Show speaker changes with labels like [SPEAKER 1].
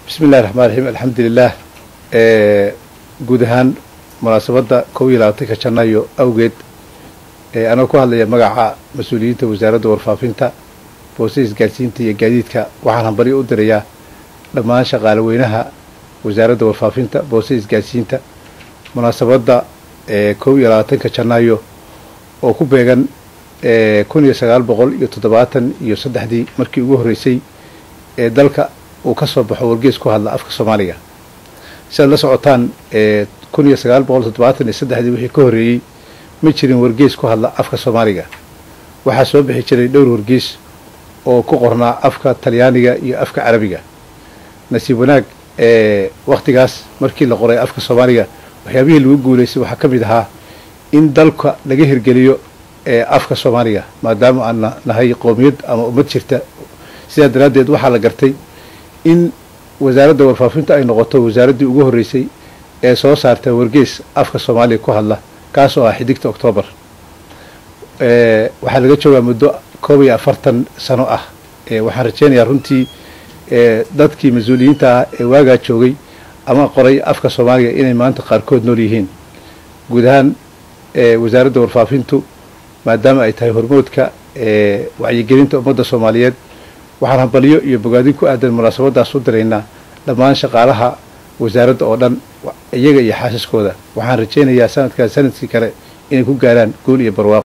[SPEAKER 1] بسم الله الرحمن الرحيم الحمد لله guud ahaan munaasabada 12 Janaayo awgeed ana ku hadlaya magaca mas'uuliyiinta wasaaradda warfaafinta boosiis gaarsiinta iyo gaadiidka waxaan hanbari u dirayaa dhammaan shaqaale weynaha wasaaradda warfaafinta boosiis gaarsiinta munaasabada 12 Janaayo oo ku beegan 1973 markii ugu horeysay ee dalka uu ka soo baxo wargeys ku hadla afka Soomaaliga sida la socotaan 1973 wixii ka horeeyay ma jirin wargeys ku hadla afka Soomaaliga waxa soo bixi jiray dhowr wargeys oo ku qornaa afka Talyaaniga iyo afka Carabiga nasiib wanaag waqtigaas markii la qoray afka Soomaaliga waxyaabihii lagu guuleysay waxa kamid ahaa in dalka laga hirgeliyo afka Soomaaliga maadaama aan nahay qoomiyad ama ummad jirta sida daraadeed waxa la gartay in wasaaradda warfaafinta ay noqoto wasaaradii ugu horeysay ee soo saartay wargeys afka Soomaaliga ku hadla kaas oo ah xidigta October waxa laga joogaa muddo 40 sano ah waxaan rajaynayaa runtii dadkii mas'uuliyiinta ee waaga joogay ama qoray afka Soomaaliga inay maanta qaarkood nool yihiin guud ahaan wasaaradda warfaafintu maadaama ay tahay hormoodka wacyigelinta ummadda Soomaaliyeed waxaan hanbaliyo iyo bogaadin ku aadan munaasabadaas u direynaa dhammaan shaqaalaha wasaaradda oo dhan iyaga iyo xaasaskooda waxaan rajaynayaa sanadkii kale inay ku gaaraan guul iyo barwaaqo